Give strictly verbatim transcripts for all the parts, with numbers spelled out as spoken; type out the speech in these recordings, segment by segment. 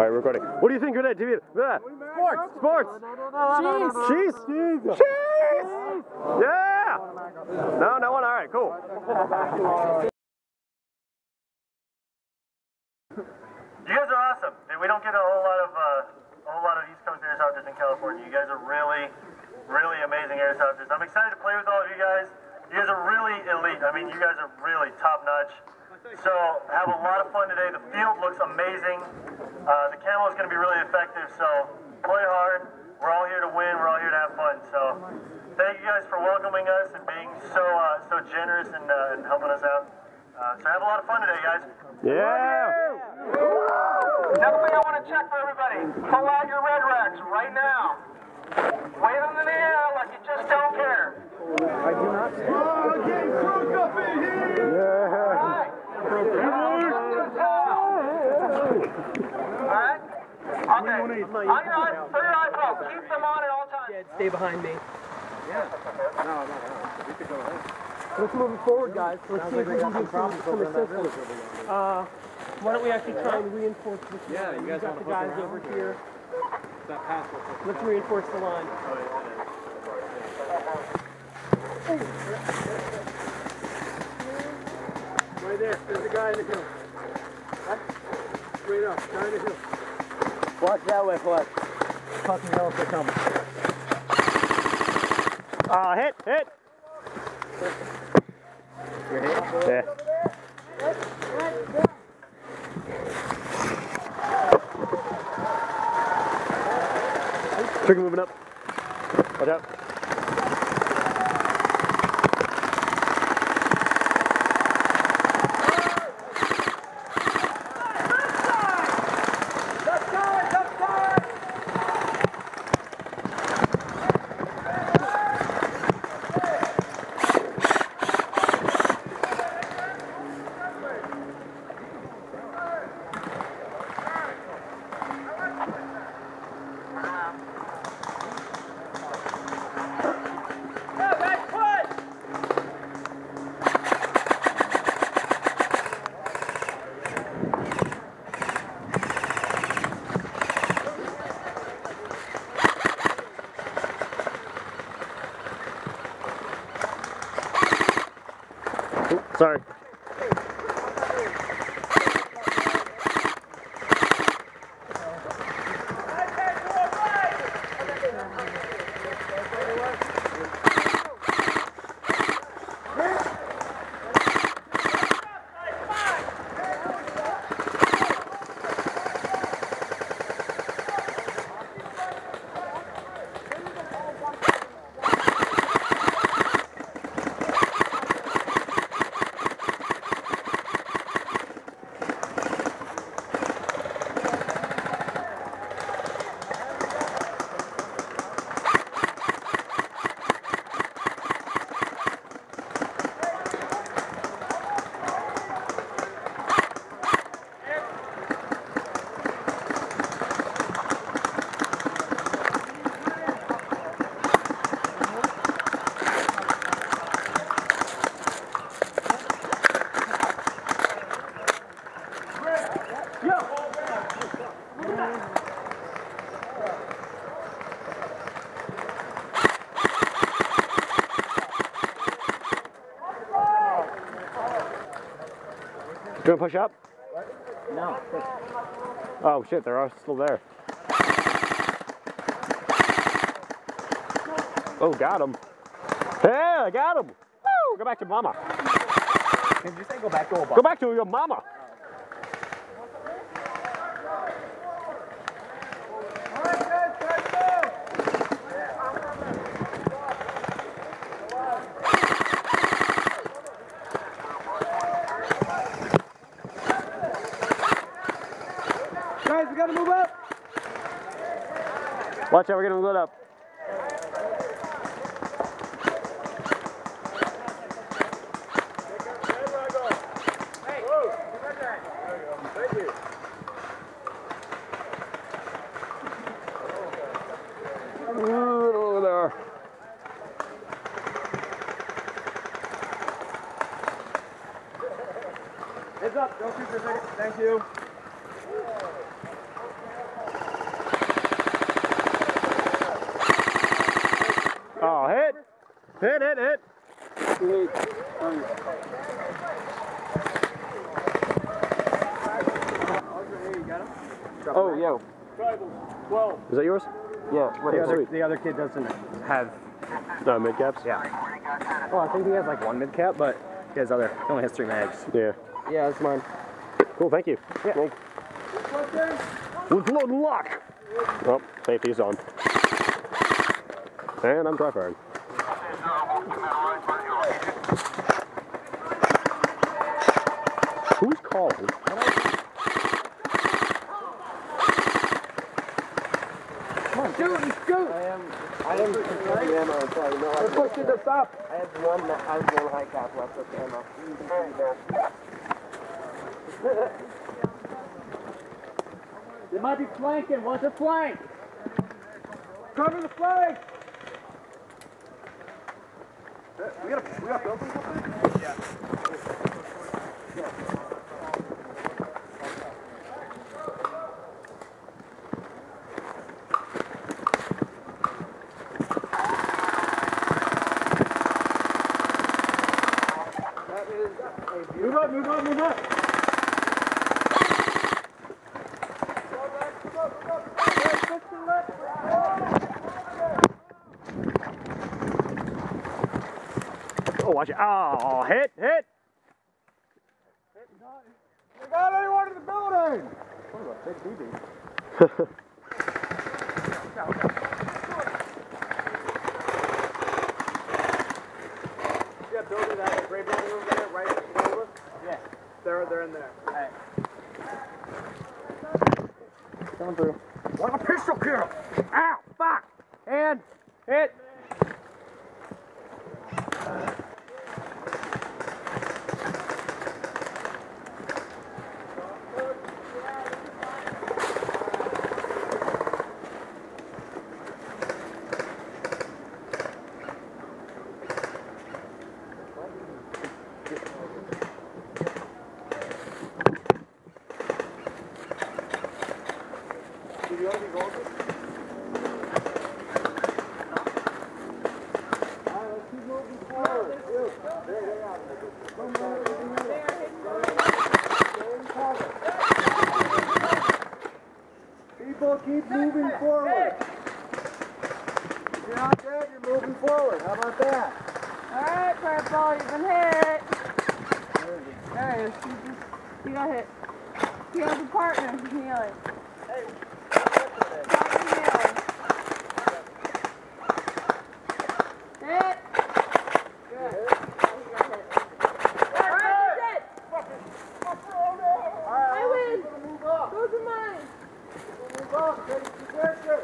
Alright, recording. What do you think of that T V? Yeah. Sports! Sports! Cheese! Cheese! Cheese! Cheese! Yeah! No, no one? Alright, cool. You guys are awesome. And we don't get a whole lot of uh, a whole lot of East Coast airsofters in California. You guys are really, really amazing airsofters. I'm excited to play with all of you guys. You guys are really elite. I mean, you guys are really top notch. So have a lot of fun today. The field looks amazing. Uh, the camo is going to be really effective. So play hard. We're all here to win. We're all here to have fun. So thank you guys for welcoming us and being so uh, so generous and, uh, and helping us out. Uh, so have a lot of fun today, guys. Yeah! Another thing I want to check for everybody. Pull out your red racks right now. Wave them in the air like you just don't care. I do not. Oh, getting crook up in here. Yeah. All right. All right. Okay. On your eye, put your eye pro. Keep them on at all times. Yeah, stay behind me. Yeah. No, no, no. We could go ahead. Let's move it forward, guys. Let's Sounds see like if we can do some, some assistance. Uh, why don't we actually try and reinforce this line? Yeah, you guys got the guys over here. That pass. Let's reinforce the line. Right there. There's a guy in the hill. Right? Straight up. Guy in the hill. Watch that way, Flex. Fucking hell if they're coming. Ah, uh, hit, hit. You're hit? Yeah. Trigger moving up. Watch out. Sorry. Do you want to push up? No. Oh shit, they're all still there. Oh, got him. Yeah, I got him. Woo! Go back to mama. Did you say go back to Obama? Go back to your mama. Guys, we gotta move up. Watch out, we're gonna load up. Over there. Heads up, don't shoot for a second. Thank you. Hit, hit, hit. Oh, yo. Is that yours? Yeah. What, Yeah, the, other, sweet. the other kid doesn't have. No, mid caps? Yeah. Oh, I think he has like one mid cap, but he has other. He only has three mags. Yeah. Yeah, that's mine. Cool, thank you. Yeah. Thank you. With load and lock. Well, safety's on. And I'm dry firing. Who's calling? Come on, shoot, shoot! I am. I am conserving ammo. Sorry, no. We're pushing to stop. I have one. I have one high cap left with ammo. They might be flanking. What's a flank? Cover the flank. We got we got buildings up there? Yeah. Move up, move up, move up. Oh, watch it. Oh, hit, hit. You got anyone in the building? What a big T V. Yeah, building that gray building over there, right over. Yeah, they're they're in there. All right. Coming through. Want a pistol kill? Ow! Fuck! And hit. People keep moving forward. If you're not dead, you're moving forward. How about that? Alright, Purple, you've been hit. There he is. He, just, he got hit. He has a partner healing. Hey, partner healing. Hit. Good. Oh, he got hit. Alright, he's hit. I win. Those are mine. Move up. Take position.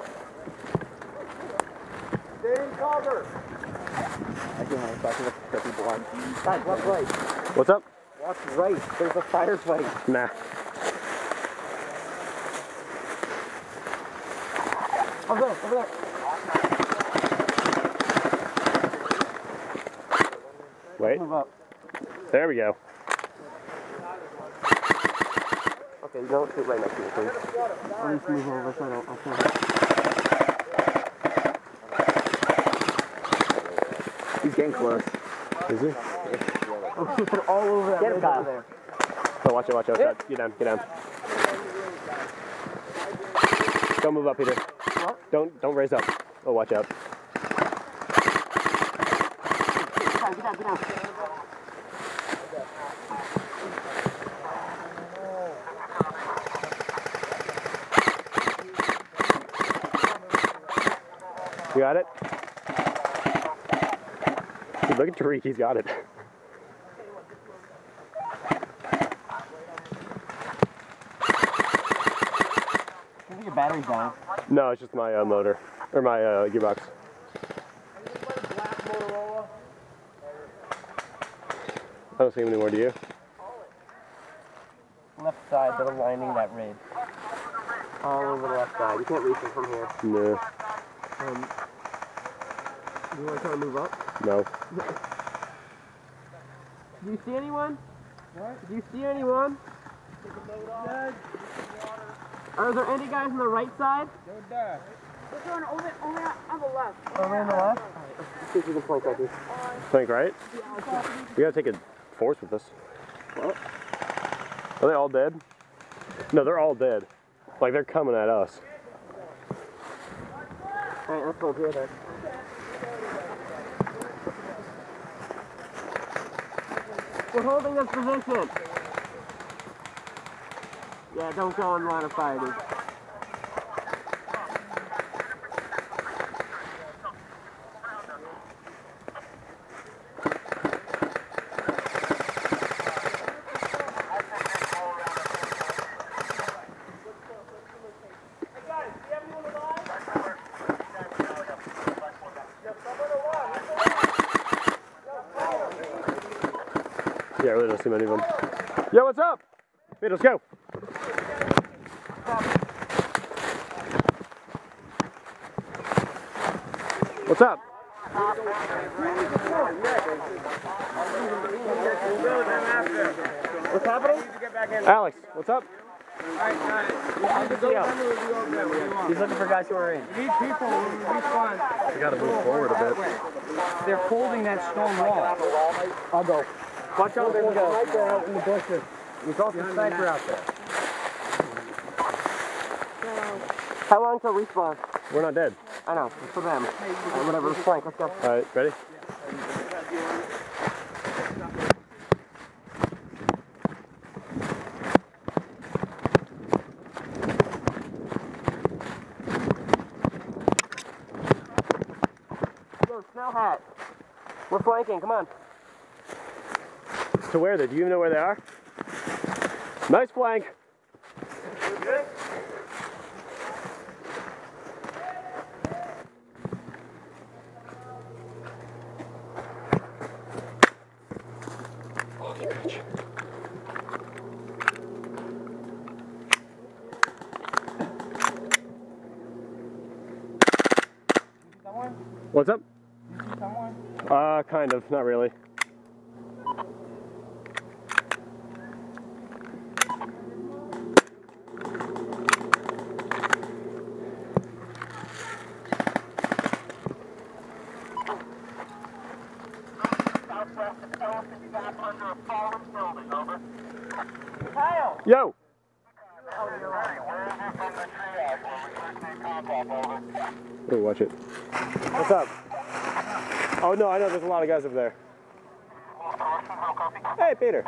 Stay in cover. I can't want to talk to the people on. Guys, watch right. What's up? Watch right. There's a firefight. Nah. Over there, over there. Wait. Move up. There we go. Okay, you don't sit right next to me, please. I'll just move over so I don't. I'll pull it. He's getting close. Is he? Oh, shit, they're all over that Get him, ridge over Kyle. there. Oh, watch it, watch it, watch it. Get down, get down. Don't move up, Peter. What? Don't, don't raise up. Oh, watch out. Get down, get down, get down. You got it? Dude, look at Tariq, he's got it. I think your battery's down. No, it's just my uh, motor, or my uh, gearbox. I don't see him anymore, do you? Left side, they're lining that ridge. All over the left side. You can't reach it from here. No. Um, do you want to try to move up? No. Do you see anyone? What? Do you see anyone? Are there any guys on the right side? We're going over, over on the left. Over on the left? see if you can flank like this. Flank right? We gotta take a force with us. What? Are they all dead? No, they're all dead. Like, they're coming at us. Alright, let's go here then. We're holding this position. Yeah, don't go in line of fire, dude. Yeah, I really don't see many of them. Yo, what's up? Hey, let's go. What's up? What's happening? Alex, what's up? He's looking for guys who are in. We need people who respond. We gotta move forward a bit. They're holding that stone wall. I'll go. Watch out, there's a sniper out in the bushes. There's also a sniper out there. How long till respawn? We're not dead. I know, it's for them. Right, whatever, let's flank, let's go. Alright, ready? Yo, snow hat. We're flanking, come on. To where they? Do you even know where they are? Nice flank. What's up? Uh, kind of, not really. Yo! Oh, watch it. What's up? Oh no, I know there's a lot of guys over there. Hey, Peter.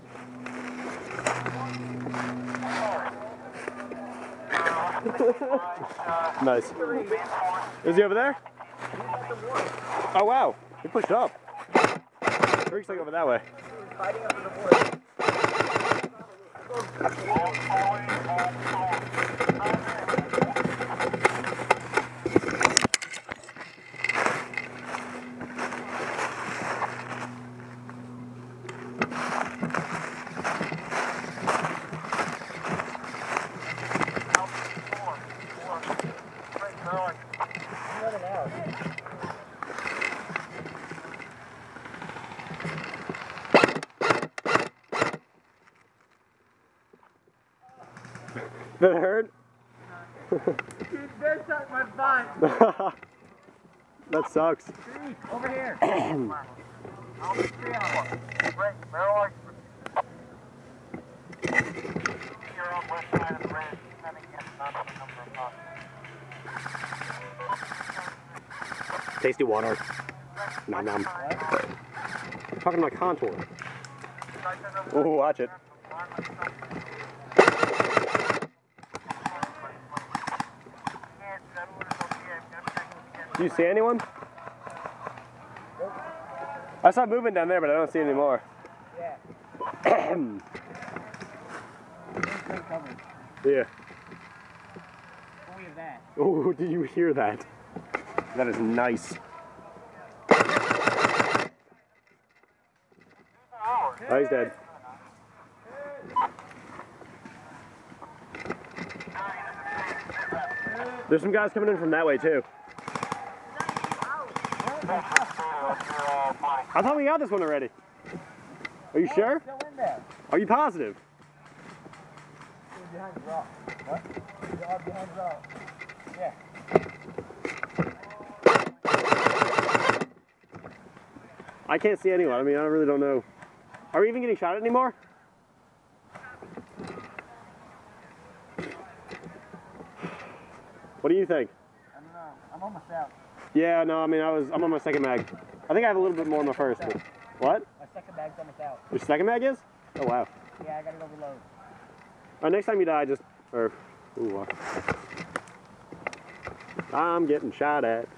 Nice. Is he over there? Oh wow, he pushed up. Rick's like over that way. That hurt? There's something my butt. That sucks. Over here. Tasty water. Nom nom. I'm talking about contour. Oh, watch it. Do you see anyone? I saw movement down there, but I don't see any more. Yeah. Yeah. Only of that. Oh, did you hear that? That is nice. Oh, he's dead. There's some guys coming in from that way too. I thought we got this one already. Are you sure? Still in there. Are you positive? Behind the rock. What? You're behind the rock. Yeah. I can't see anyone. I mean, I really don't know. Are we even getting shot at anymore? What do you think? I don't know. I'm almost out. Yeah, no, I mean, I was, I'm on my second mag. I think I have a little bit more in my first, but what? My second bag's almost out. Your second mag is? Oh, wow. Yeah, I got it overload. All right, next time you die, just, or, ooh, uh, I'm getting shot at.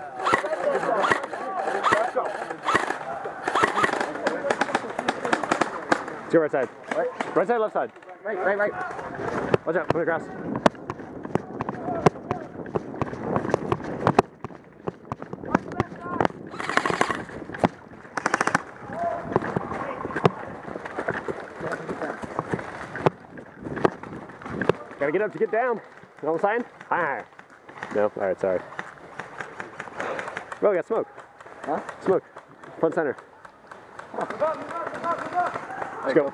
Let's go right side. Right, right side, left side. Right, right, right. Watch out, come across. Gotta get up to get down. You know what I'm saying? Hi. No? Alright, sorry. Oh, we got smoke. Huh? Smoke. Front center. Let's go.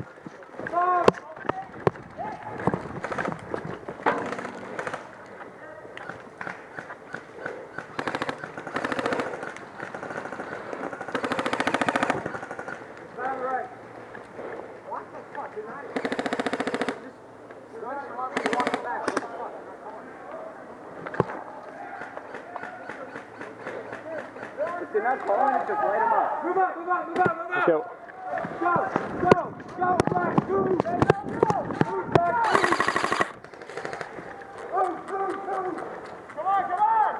If they're not calling it, just light them up. Move up, move up, move up, move Let's up. go. Go, go, go, black, move. Move, black, move. Move, move, move. Come on, come on.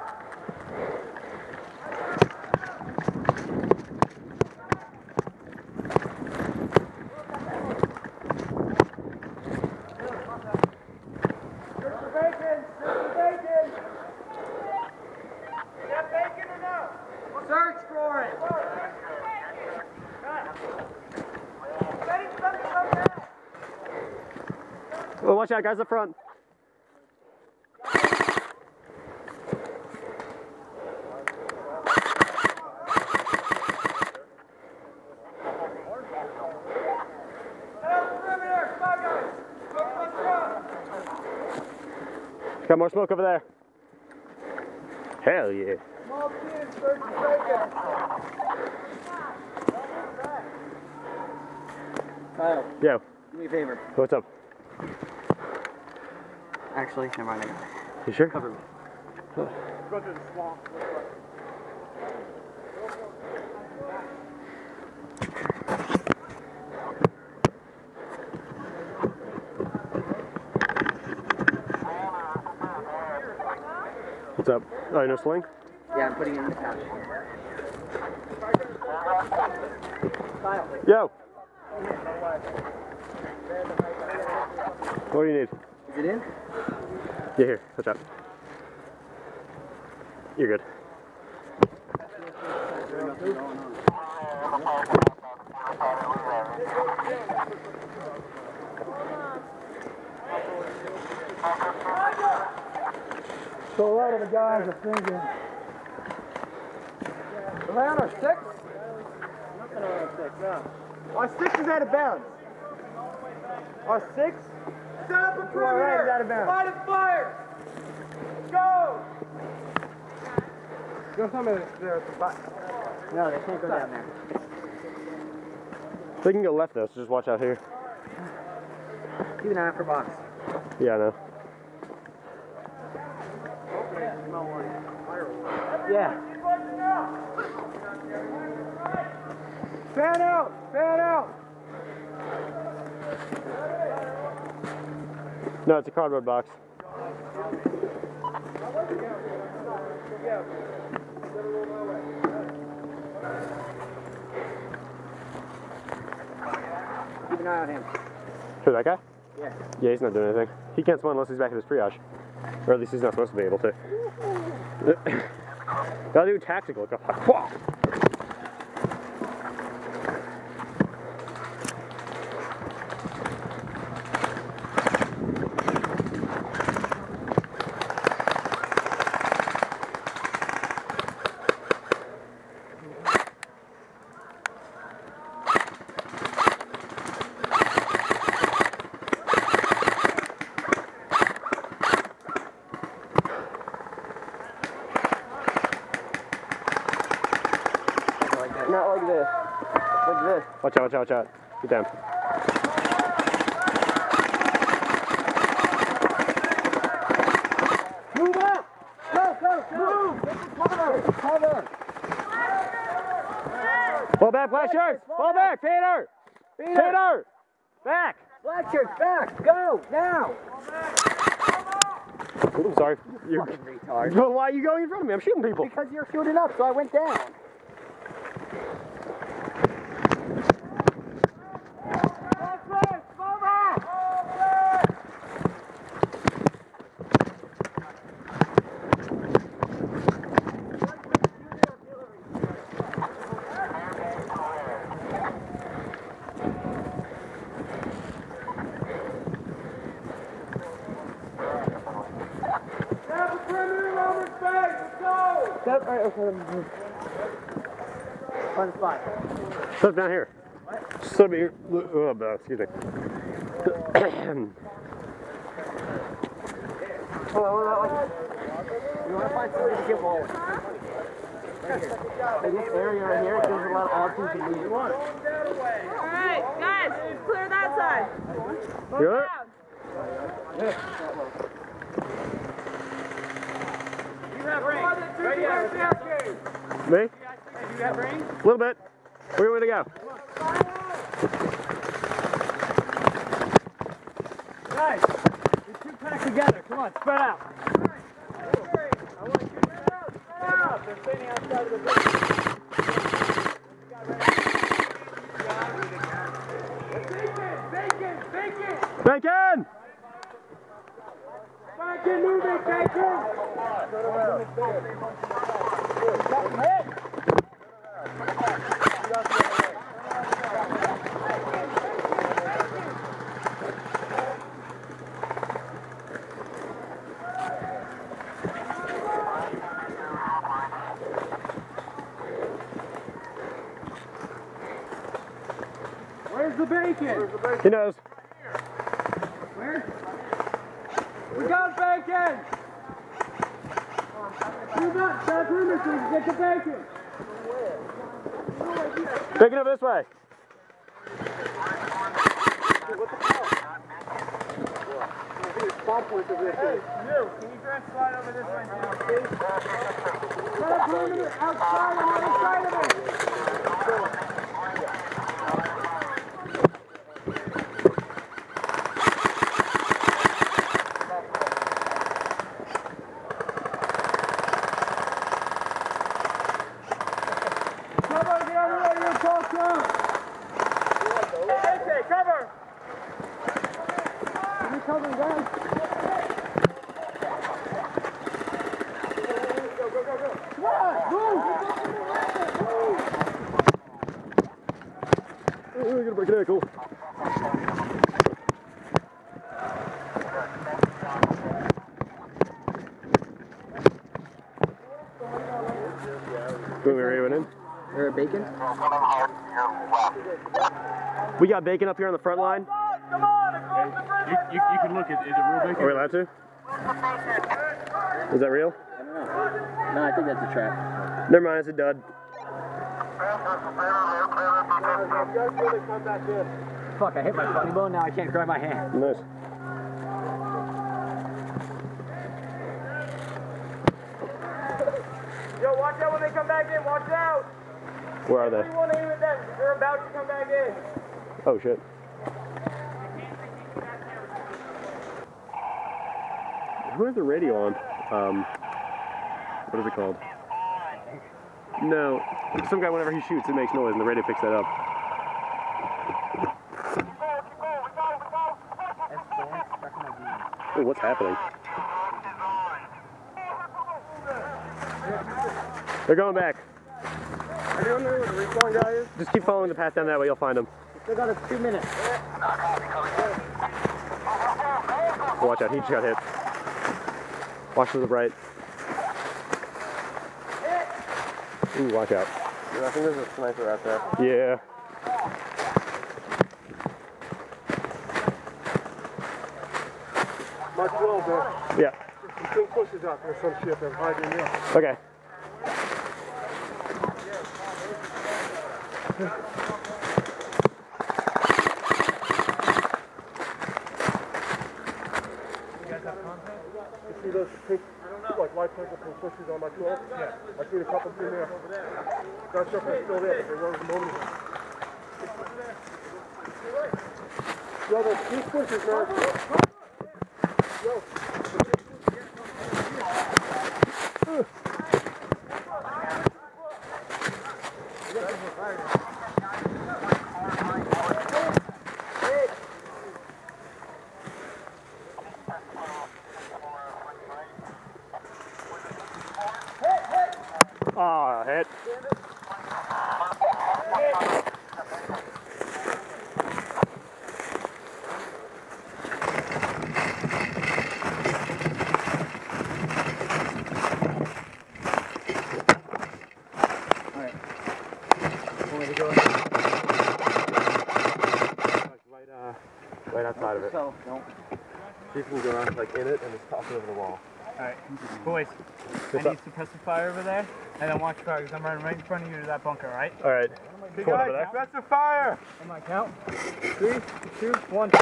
Search for bacon, search for bacon. You got bacon or no? Search for it. Oh, watch out, guys up front. Got more smoke over there. Hell yeah. Small kids, search for bacon. Kyle, Yo, do me a favor. what's up? Actually, never mind. I got it. You sure? Cover me. Go through the swamp. What's up? Oh, no sling? Yeah, I'm putting it in the pouch. Yo! What do you need? Is it in? Yeah, here, watch out. You're good. So a lot of the guys are thinking, around our six? Nothing around six, no. Our six is out of bounds. Our six? Set up a perimeter! Right, out of bounds. Fight and fire! Go! Go tell me they're at the back. No, they can't go down there. They can go left though, so just watch out here. Keep an eye out for box. Yeah, I know. Yeah. Fan out! Fan out! No, it's a cardboard box. Keep an eye on him. Who, that guy? Yeah. Yeah, he's not doing anything. He can't spawn unless he's back at his triage. Or at least he's not supposed to be able to. Gotta do tactical. Go. Whoa. Not like this. Like this. Watch out, watch out, watch out. Get down. Move up! Go, go, move! Cover! Cover! Fall back, black shirts! Fall back, Peter! Peter! Back! Black shirts, back! Go! Now! Ooh, sorry. You're Fucking retard. Well, why are you going in front of me? I'm shooting people. Because you're shooting up, so I went down. Step right over. Fun spot. Step down here. What? Step here. Oh, no, excuse me. Hold on, hold on. You want to find somebody to get ball with? Right here. In this area right here, there's a lot of options you can leave. Alright, guys, clear that side. Move Good. down. Me? You got range? A little bit. Where do we want to go? Guys, you two pack together. Come on, spread out. I want you to spread out. Spread out. They're standing outside of the building. Bacon! Bacon! Bacon! Bacon, move it, bacon! Where's the bacon? He knows. Where? We got bacon! You got that room so we can get the bacon! Bacon over this way. Hey, you, can you dress slide over this way now, please? Set a perimeter outside on the other side of it! Cover, get out of there, you're tall down! Hey, cover! Are you covering, guys? We're gonna break an ankle. Where are we in? There a bacon? We got bacon up here on the front line. Come on, across the bridge! You, you, you can look at, is it real bacon? Are we allowed to? Is that real? I don't know. No, I think that's a trap. Never mind, it's a dud. Fuck, I hit my funny bone, now I can't grab my hand. Nice. Yo, watch out when they come back in, watch out! Where are they? You want to aim at them, they're about to come back in. Oh shit. Who has the radio on? Um, what is it called? No, some guy whenever he shoots it makes noise and the radio picks that up. Oh, what's happening? They're going back. Anyone know where the recon guy is? Just keep following the path down that way, you'll find them. Still got us two minutes. Watch out, he just got hit. Watch to the right. Ooh, watch out. Yeah, I think there's a sniper out there. Yeah. Mark twelve there. Yeah. Some big pushes out there, some shit, they're hiding in there. Okay. You see those pink, like light purple pink pushes on my twelve? Yeah. I see a couple through there. Not sure if they're still there, but they were the moment ago. Yo, those pink pushes, man. Yo. Ah, hit. Right, uh, right outside of it. So, don't. See if you can go around like in it and just toss it over the wall. Alright, boys, I need suppressive fire over there, and then watch fire, because I'm running right in front of you to that bunker, alright? Alright. Hey guys, suppressive fire! On my count. Three, two, one.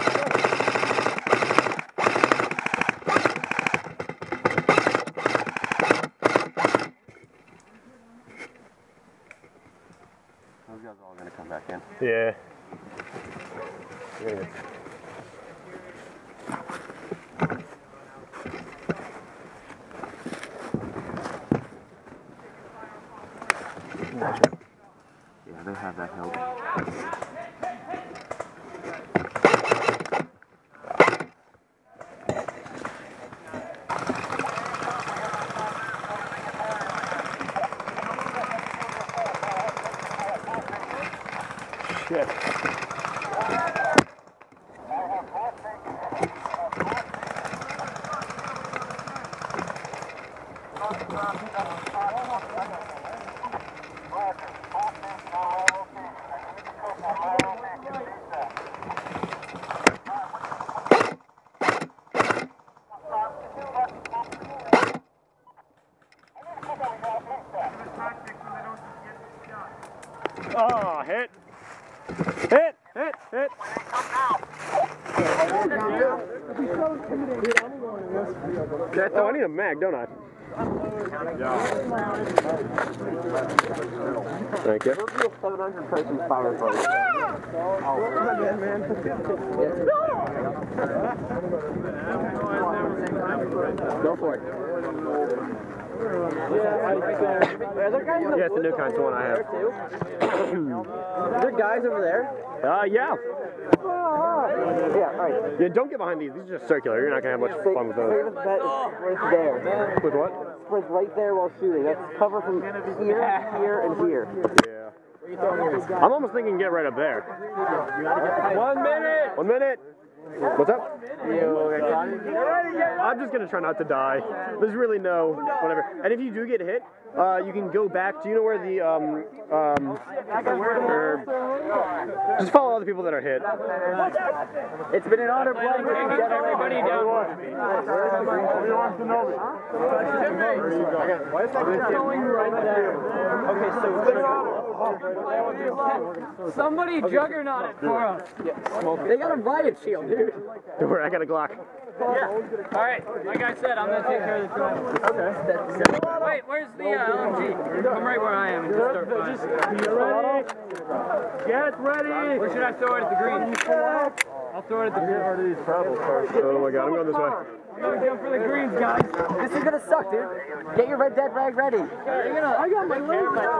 Those guys are all going to come back in. Yeah. Yeah. Yeah, they have that help. Shit. Oh, hit. Hit, hit, hit. Oh, I need a mag, don't I? Thank you. seven hundred person firefight. Go for it. Yeah, it's the new kind of one I have. Are there guys over there? Uh, yeah. Yeah, alright. Yeah, don't get behind these. These are just circular. You're not going to have much fun with those. Save us bet right there. With what? Sprint right there while shooting. That's cover from here, here, and here. Yeah. I'm almost thinking get right up there. One minute! One minute. What's up? I'm just going to try not to die. There's really no whatever. And if you do get hit, uh, you can go back. Do you know where the, um, um, er, just follow all the people that are hit. It's been an honor playing with you. Get everybody down. Okay, so Somebody juggernaut it for us. they got a riot shield, dude. Don't worry, I got a Glock. Yeah. Alright, like I said, I'm going to take care of the driver. Okay. Wait, where's the uh, L M G? Come right where I am and just start firing. Get ready! Where should I throw it at the green? I'll throw it at the green. Oh my god, I'm going this way. I'm going to jump for the greens, guys. This is gonna suck, dude. Get your red dead rag ready. You're gonna, I got my leg back.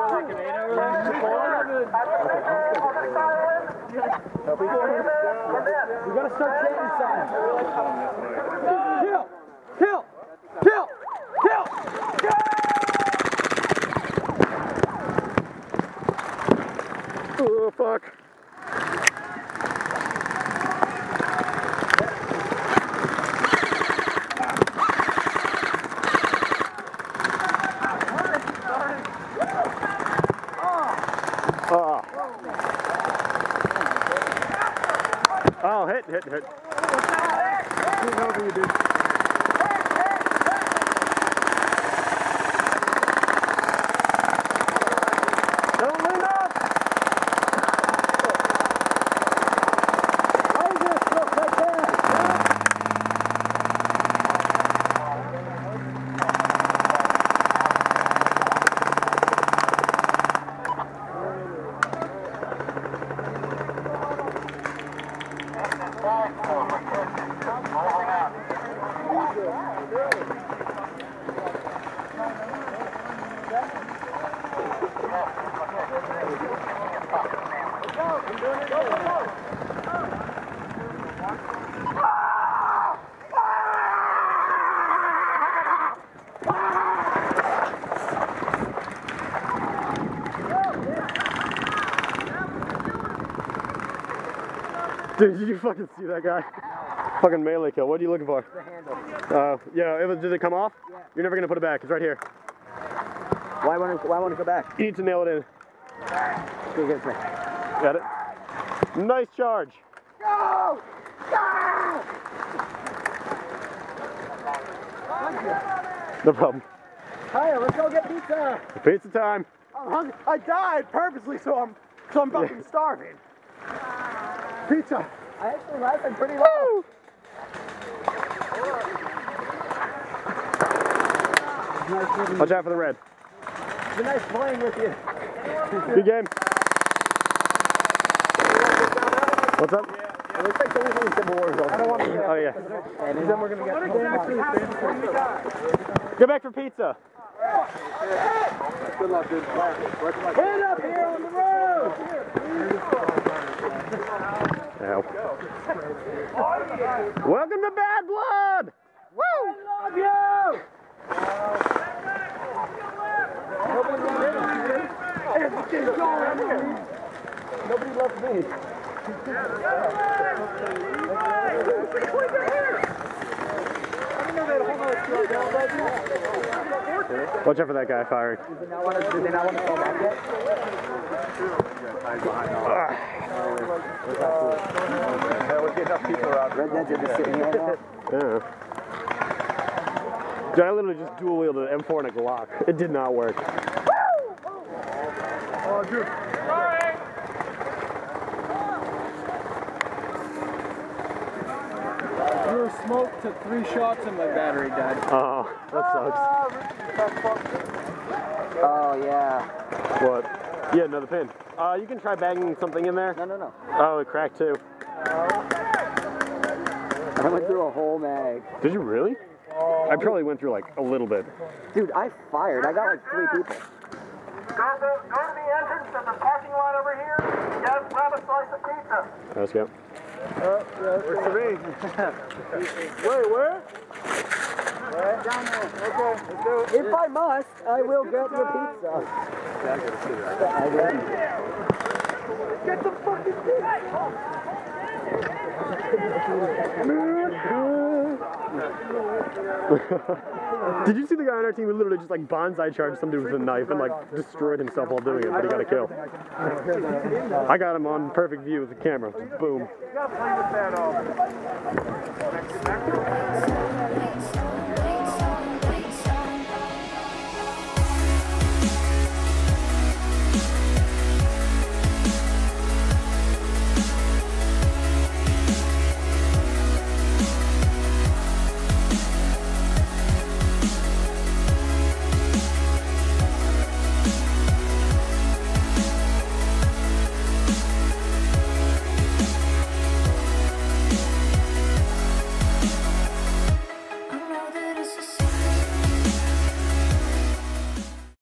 We gotta start chanting something. Kill! Kill! Kill! Kill! Oh fuck. Oh. Oh, hit, hit, hit. Over you, dude. Don't lean up! Dude, did you fucking see that guy? Fucking melee kill. What are you looking for? The handle. Uh, yeah, it was, did it come off? Yeah. You're never gonna put it back. It's right here. Why want to? Why want to go back? You need to nail it in. Go get me. Got it? Nice charge. Go! Go! No problem. Hey, let's go get pizza. Pizza time. I'm hungry. I died purposely, so I'm so I'm fucking starving. Pizza. I actually lasted pretty long. Nice Watch out for the red. It's been nice playing with you. Good game. What's up? It looks like there's only Civil War results. I don't want to get Oh yeah. And then we're gonna get. Get back for pizza. Good luck, dude. Hand up here on the road. Ow. Welcome to Bad Blood! Woo! I love you! Everything's going here. Nobody loves me. Watch out for that guy firing. Did they not want to, did they not want to fall back yet? Red Dead's just sitting here now. Yeah. Dude, I literally just dual wielded an M four and a Glock. It did not work. Oh, dude. Sorry. Threw smoke, took three shots, and my battery died. Oh, that sucks. Oh, yeah. What? Yeah, another pin. Uh, you can try bagging something in there. No, no, no. Oh, it cracked too. I went through a whole mag. Did you really? I probably went through like a little bit. Dude, I fired. I got like three people. Go to, go to the entrance of the parking lot over here. Grab, grab a slice of pizza. Let's go. Where's the ring? Wait, where? Down there. Okay, let's do it. If I must, I will get your pizza. Get the fucking pizza! Did you see the guy on our team who literally just like bonsai charged some dude with a knife and like destroyed himself while doing it, but he got a kill? I got him on perfect view with the camera. Boom. You gotta play with that, um...